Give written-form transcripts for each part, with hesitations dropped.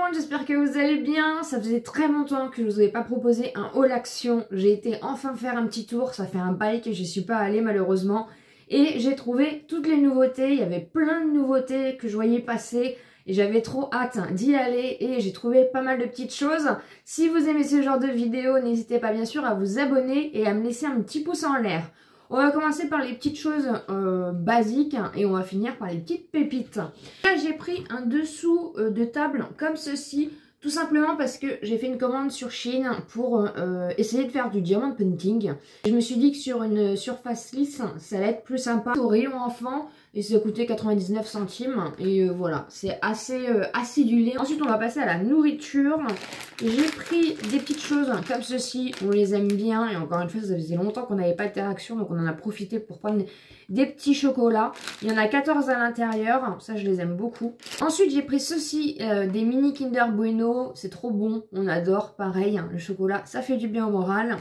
monde, j'espère que vous allez bien. Ça faisait très longtemps que je vous avais pas proposé un haul action. J'ai été enfin faire un petit tour, ça fait un bail que j'y suis pas allée malheureusement. Et j'ai trouvé toutes les nouveautés, il y avait plein de nouveautés que je voyais passer. Et j'avais trop hâte d'y aller et j'ai trouvé pas mal de petites choses. Si vous aimez ce genre de vidéo, n'hésitez pas bien sûr à vous abonner et à me laisser un petit pouce en l'air. On va commencer par les petites choses basiques et on va finir par les petites pépites. Là, j'ai pris un dessous de table comme ceci, tout simplement parce que j'ai fait une commande sur Shein pour essayer de faire du diamond painting. Je me suis dit que sur une surface lisse, ça allait être plus sympa. Au rayon enfant, et ça coûtait 99 centimes. Et voilà, c'est assez acidulé. Ensuite, on va passer à la nourriture. J'ai pris des petites choses comme ceci. On les aime bien. Et encore une fois, ça faisait longtemps qu'on n'avait pas d'interaction. Donc, on en a profité pour prendre des petits chocolats. Il y en a 14 à l'intérieur. Ça, je les aime beaucoup. Ensuite, j'ai pris ceci, des mini Kinder Bueno. C'est trop bon. On adore. Pareil, le chocolat, ça fait du bien au moral.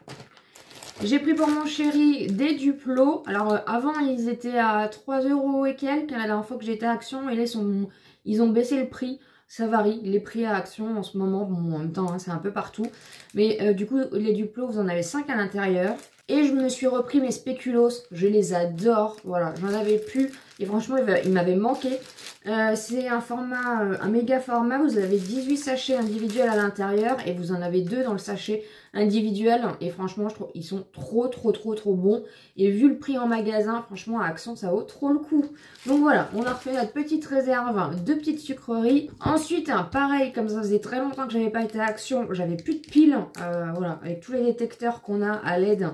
J'ai pris pour mon chéri des Duplo. Alors avant ils étaient à 3 € et quelques la dernière fois que j'étais à Action. Et là ils ont baissé le prix. Ça varie, les prix à Action en ce moment. Bon en même temps hein, c'est un peu partout. Mais du coup les Duplo vous en avez 5 à l'intérieur. Et je me suis repris mes spéculoos. Je les adore. Voilà, j'en avais plus. Et franchement il m'avait manqué. C'est un format, un méga format. Vous avez 18 sachets individuels à l'intérieur. Et vous en avez 2 dans le sachet individuel. Et franchement je trouve ils sont trop bons. Et vu le prix en magasin, franchement à Action ça vaut trop le coup. Donc voilà, on a refait notre petite réserve de petites sucreries. Ensuite pareil, comme ça faisait très longtemps que j'avais pas été à Action, j'avais plus de piles. Voilà, avec tous les détecteurs qu'on a à l'aide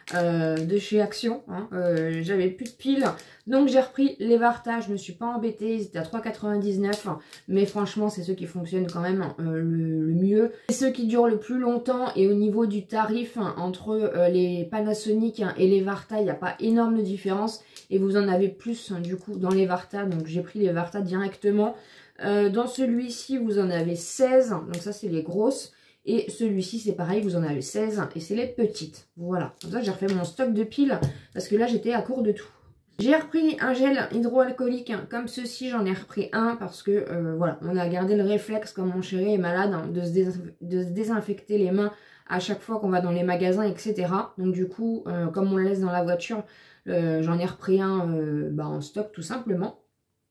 de chez Action, hein, j'avais plus de piles, donc j'ai repris les Varta. Je me suis pas embêtée, ils étaient à 3,99 €, mais franchement c'est ceux qui fonctionnent quand même le mieux, c'est ceux qui durent le plus longtemps. Et au niveau du tarif entre les Panasonic et les Varta, il n'y a pas énorme de différence, et vous en avez plus du coup dans les Varta, donc j'ai pris les Varta directement. Dans celui-ci vous en avez 16, donc ça c'est les grosses. Et celui-ci c'est pareil, vous en avez 16 et c'est les petites. Voilà, comme ça j'ai refait mon stock de piles parce que là j'étais à court de tout. J'ai repris un gel hydroalcoolique comme ceci, j'en ai repris un parce que voilà, on a gardé le réflexe comme mon chéri est malade hein, de se désinfecter les mains à chaque fois qu'on va dans les magasins etc. Donc du coup, comme on le laisse dans la voiture, j'en ai repris un en stock tout simplement.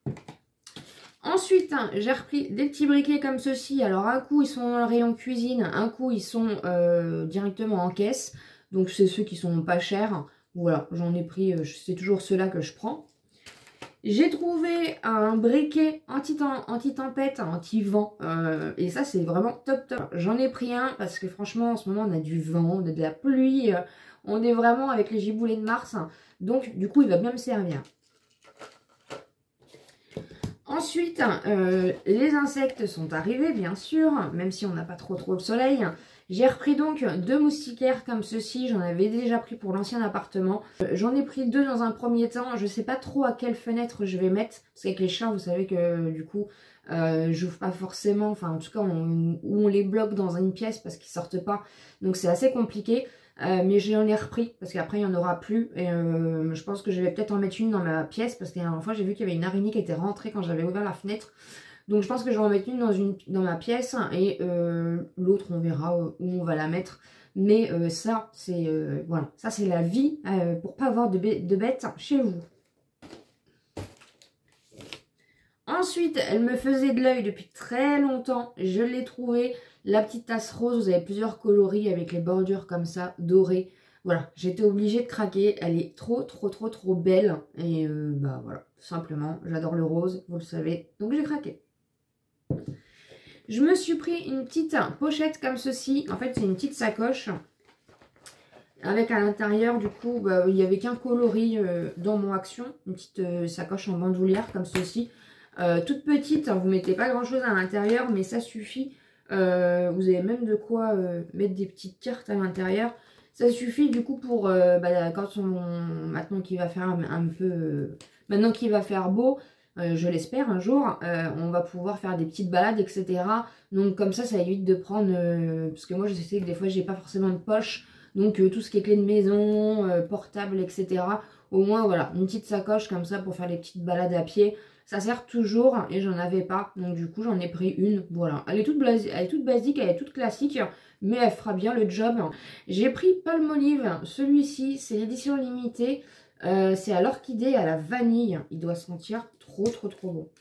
Ensuite, j'ai repris des petits briquets comme ceci. Alors, un coup, ils sont dans le rayon cuisine. Un coup, ils sont directement en caisse. Donc, c'est ceux qui sont pas chers. Voilà, j'en ai pris, c'est toujours ceux-là que je prends. J'ai trouvé un briquet anti-tempête, anti-vent. Et ça, c'est vraiment top. J'en ai pris un parce que franchement, en ce moment, on a du vent, on a de la pluie. On est vraiment avec les giboulées de Mars. Donc, du coup, il va bien me servir. Ensuite, les insectes sont arrivés, bien sûr, même si on n'a pas trop le soleil. J'ai repris donc 2 moustiquaires comme ceci, j'en avais déjà pris pour l'ancien appartement. J'en ai pris 2 dans un premier temps, je ne sais pas trop à quelle fenêtre je vais mettre, parce qu'avec les chats, vous savez que du coup, j'ouvre pas forcément, enfin en tout cas, on les bloque dans une pièce parce qu'ils sortent pas, donc c'est assez compliqué. Mais j'en ai repris parce qu'après il n'y en aura plus et je pense que je vais peut-être en mettre une dans ma pièce parce que la dernière fois j'ai vu qu'il y avait une araignée qui était rentrée quand j'avais ouvert la fenêtre, donc je pense que je vais en mettre une dans ma pièce et l'autre on verra où on va la mettre. Mais ça c'est voilà, ça c'est la vie pour pas avoir de bêtes chez vous. Ensuite, elle me faisait de l'œil depuis très longtemps. Je l'ai trouvée. La petite tasse rose, vous avez plusieurs coloris avec les bordures comme ça, dorées. Voilà, j'étais obligée de craquer. Elle est trop belle. Et voilà, tout simplement, j'adore le rose, vous le savez. Donc j'ai craqué. Je me suis pris une petite pochette comme ceci. En fait, c'est une petite sacoche. Avec à l'intérieur, du coup, il n'y avait qu'un coloris dans mon Action. Une petite sacoche en bandoulière comme ceci. Toute petite, hein, vous mettez pas grand chose à l'intérieur, mais ça suffit. Vous avez même de quoi mettre des petites cartes à l'intérieur. Ça suffit du coup pour quand maintenant qu'il va faire un peu maintenant qu'il va faire beau, je l'espère un jour, on va pouvoir faire des petites balades etc. Donc comme ça évite de prendre parce que moi je sais que des fois j'ai pas forcément de poche, donc tout ce qui est clé de maison, portable etc. Au moins voilà, une petite sacoche comme ça pour faire les petites balades à pied. Ça sert toujours et j'en avais pas. Donc du coup, j'en ai pris une. Voilà. Elle est toute basique, elle est toute classique. Mais elle fera bien le job. J'ai pris Palmolive. Celui-ci, c'est l'édition limitée. C'est à l'orchidée et à la vanille. Il doit sentir trop bon.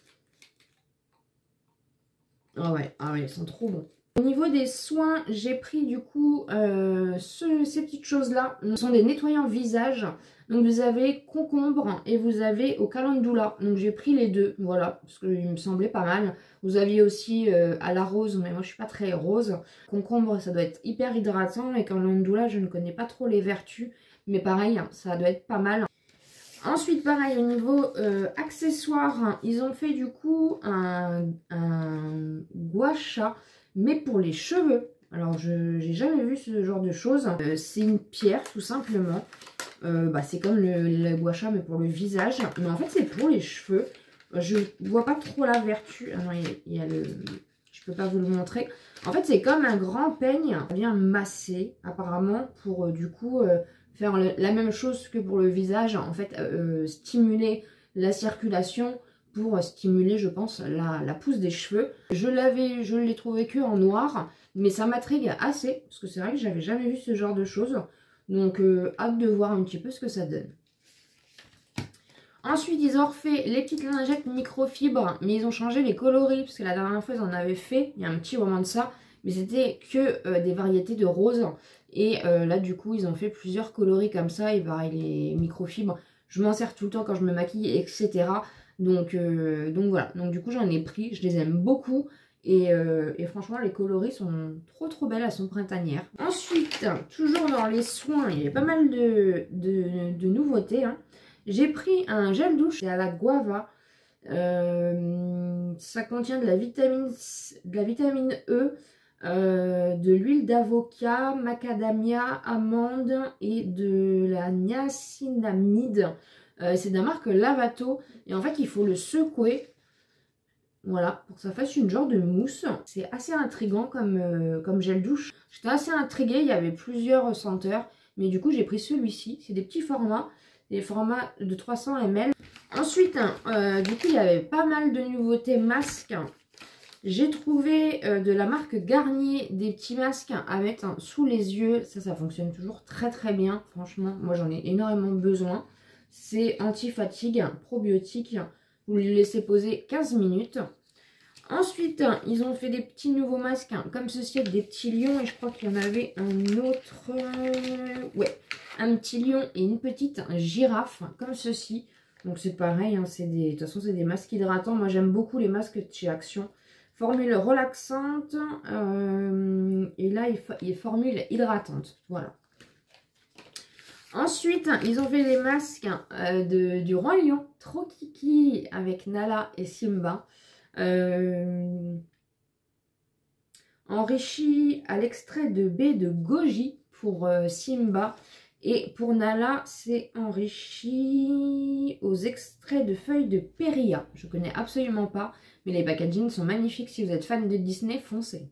Ah ouais, ils sont trop bons. Au niveau des soins, j'ai pris du coup ces petites choses-là. Ce sont des nettoyants visage. Donc vous avez concombre et vous avez au calendula. Donc j'ai pris les deux, voilà, parce qu'il me semblait pas mal. Vous aviez aussi à la rose, mais moi je suis pas très rose. Concombre, ça doit être hyper hydratant. Et calendula, je ne connais pas trop les vertus. Mais pareil, ça doit être pas mal. Ensuite, pareil, au niveau accessoires, ils ont fait du coup un gua sha, mais pour les cheveux. Alors, je n'ai jamais vu ce genre de choses. C'est une pierre, tout simplement. C'est comme le gua sha, mais pour le visage. Mais en fait, c'est pour les cheveux. Je vois pas trop la vertu. Ah non, il y a le... Je peux pas vous le montrer. En fait, c'est comme un grand peigne bien massé, apparemment, pour du coup... faire la même chose que pour le visage, en fait, stimuler la circulation pour stimuler, je pense, la pousse des cheveux. Je l'ai trouvé que en noir, mais ça m'intrigue assez, parce que c'est vrai que j'avais jamais vu ce genre de choses. Donc, hâte de voir un petit peu ce que ça donne. Ensuite, ils ont refait les petites lingettes microfibres, mais ils ont changé les coloris, parce que la dernière fois, ils en avaient fait, il y a un petit moment de ça, mais c'était que des variétés de roses. Et là, du coup, ils ont fait plusieurs coloris comme ça, et pareil, les microfibres, je m'en sers tout le temps quand je me maquille, etc. Donc voilà, donc du coup, j'en ai pris, je les aime beaucoup. Et franchement, les coloris sont trop belles, elles sont printanières. Ensuite, toujours dans les soins, il y a pas mal de nouveautés, hein. J'ai pris un gel douche à la guava. Ça contient de la vitamine E, de l'huile d'avocat, macadamia, amande et de la niacinamide. C'est de la marque Lavato. Et en fait, il faut le secouer. Voilà, pour que ça fasse une genre de mousse. C'est assez intriguant comme gel douche. J'étais assez intriguée, il y avait plusieurs senteurs. Mais du coup, j'ai pris celui-ci. C'est des petits formats. Des formats de 300 ml. Ensuite, du coup, il y avait pas mal de nouveautés masques. J'ai trouvé de la marque Garnier des petits masques à mettre sous les yeux. Ça fonctionne toujours très bien. Franchement, moi j'en ai énormément besoin. C'est anti-fatigue, probiotique. Vous le laissez poser 15 minutes. Ensuite, ils ont fait des petits nouveaux masques comme ceci avec des petits lions. Et je crois qu'il y en avait un autre. Ouais, un petit lion et une petite girafe comme ceci. Donc c'est pareil, hein, de toute façon c'est des masques hydratants. Moi j'aime beaucoup les masques de chez Action. Formule relaxante. Et là il est formule hydratante. Voilà. Ensuite, ils ont fait des masques du Roi Lion. Trop kiki avec Nala et Simba. Enrichi à l'extrait de baie de goji pour Simba. Et pour Nala, c'est enrichi aux extraits de feuilles de Péria. Je ne connais absolument pas, mais les packagings sont magnifiques. Si vous êtes fan de Disney, foncez.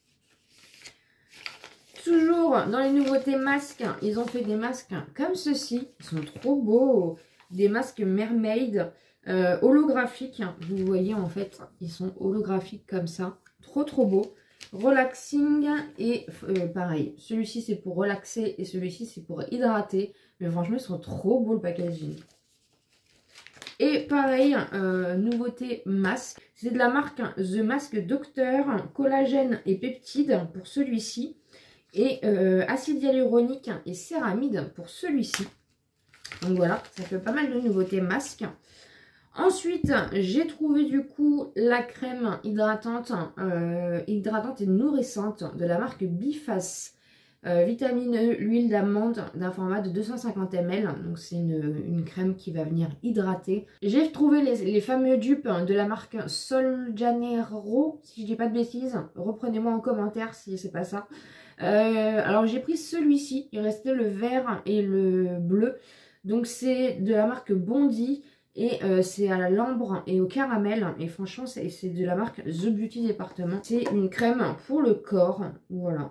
Toujours dans les nouveautés masques, ils ont fait des masques comme ceci. Ils sont trop beaux. Des masques mermaid holographiques. Vous voyez en fait, ils sont holographiques comme ça. Trop beaux. Relaxing et pareil, celui-ci c'est pour relaxer et celui-ci c'est pour hydrater, mais franchement ils sont trop beaux le packaging. Et pareil, nouveauté masque, c'est de la marque The Mask Doctor, collagène et peptides pour celui-ci, et acide hyaluronique et céramide pour celui-ci. Donc voilà, ça fait pas mal de nouveautés masques. Ensuite, j'ai trouvé du coup la crème hydratante et nourrissante de la marque Biface. Vitamine E, l'huile d'amande d'un format de 250 ml. Donc c'est une crème qui va venir hydrater. J'ai trouvé les fameux dupes de la marque Sol Janeiro, si je dis pas de bêtises. Reprenez-moi en commentaire si c'est pas ça. Alors j'ai pris celui-ci, il restait le vert et le bleu. Donc c'est de la marque Bondi. Et c'est à l'ambre et au caramel. Et franchement, c'est de la marque The Beauty Département. C'est une crème pour le corps. Voilà.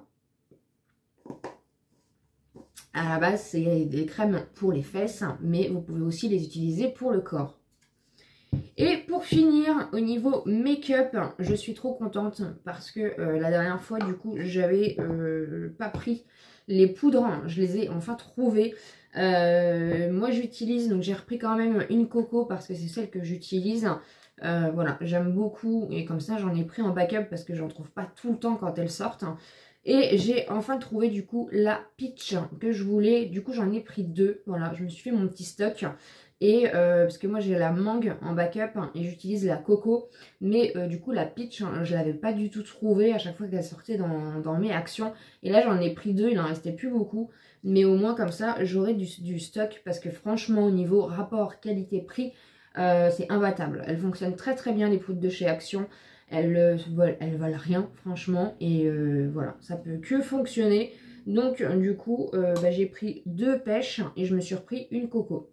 À la base, c'est des crèmes pour les fesses. Mais vous pouvez aussi les utiliser pour le corps. Et pour finir, au niveau make-up, je suis trop contente parce que la dernière fois, du coup, j'avais pas pris les poudres. Je les ai enfin trouvées. Moi, j'utilise, donc j'ai repris quand même une Coco parce que c'est celle que j'utilise. Voilà, j'aime beaucoup et comme ça, j'en ai pris en backup parce que j'en trouve pas tout le temps quand elles sortent. Et j'ai enfin trouvé du coup la Peach que je voulais. Du coup, j'en ai pris deux. Voilà, je me suis fait mon petit stock. Et parce que moi j'ai la mangue en backup et j'utilise la coco. Mais du coup la peach, je l'avais pas du tout trouvée à chaque fois qu'elle sortait dans mes actions. Et là j'en ai pris deux, il en restait plus beaucoup. Mais au moins comme ça j'aurai du stock. Parce que franchement au niveau rapport qualité-prix, c'est imbattable. Elles fonctionnent très très bien les poudres de chez Action. Elles valent rien franchement. Et voilà, ça peut que fonctionner. Donc du coup j'ai pris deux pêches et je me suis repris une coco.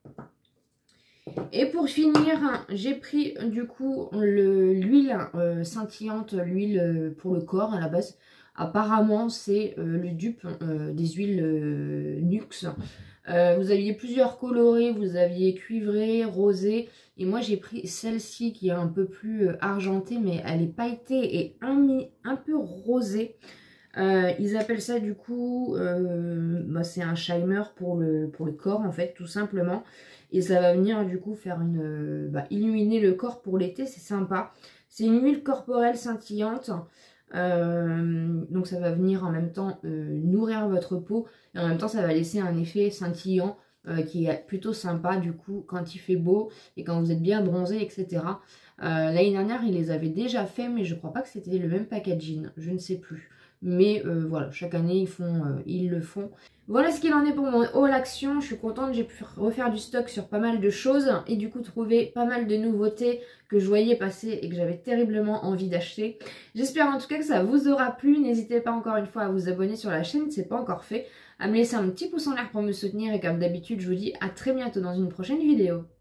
Et pour finir, j'ai pris du coup l'huile scintillante, l'huile pour le corps à la base. Apparemment, c'est le dupe des huiles Nuxe. Vous aviez plusieurs colorés, vous aviez cuivré, rosé. Et moi, j'ai pris celle-ci qui est un peu plus argentée, mais elle est pailletée et un peu rosée. Ils appellent ça du coup, c'est un shimer pour le corps en fait, tout simplement. Et ça va venir du coup faire illuminer le corps pour l'été, c'est sympa. C'est une huile corporelle scintillante. Donc ça va venir en même temps nourrir votre peau. Et en même temps ça va laisser un effet scintillant qui est plutôt sympa du coup quand il fait beau et quand vous êtes bien bronzé, etc. L'année dernière ils les avaient déjà fait mais je crois pas que c'était le même packaging, je ne sais plus. Mais voilà, chaque année ils le font. Voilà ce qu'il en est pour mon haul action. Je suis contente, j'ai pu refaire du stock sur pas mal de choses et du coup trouver pas mal de nouveautés que je voyais passer et que j'avais terriblement envie d'acheter. J'espère en tout cas que ça vous aura plu. N'hésitez pas encore une fois à vous abonner sur la chaîne si ce n'est pas encore fait, à me laisser un petit pouce en l'air pour me soutenir et comme d'habitude je vous dis à très bientôt dans une prochaine vidéo.